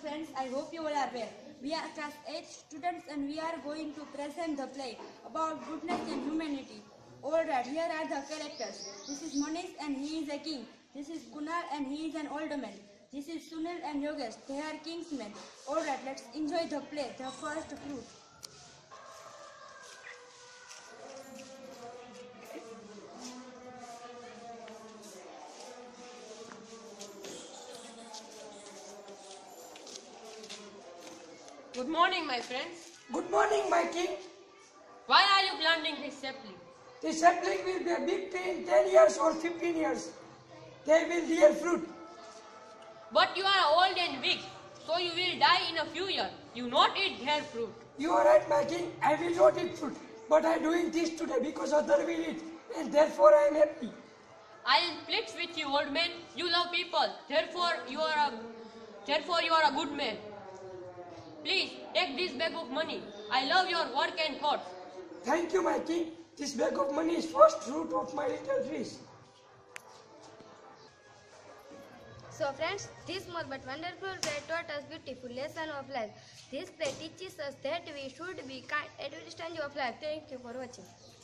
friends, I hope you all are well. We are class 8 students and we are going to present the play about goodness and humanity. Alright, here are the characters. This is Manish and he is a king. This is Kunal and he is an older man. This is Sunil and Yogesh. They are kingsmen. Alright, let's enjoy the play. The first fruit. Good morning, my friends. Good morning, my king. Why are you planting this sapling? The sapling will be a big tree in 10 years or 15 years. They will bear fruit. But you are old and weak, so you will die in a few years. You not eat their fruit. You are right, my king. I will not eat fruit. But I am doing this today because others will eat. And therefore I am happy. I am pleased with you, old man. You love people. Therefore you are a good man. Please take this bag of money. I love your work and thoughts. Thank you, my king. This bag of money is first fruit of my little trees. So friends, this small but wonderful play taught us beautiful lesson of life. This play teaches us that we should be kind at every stage of life. Thank you for watching.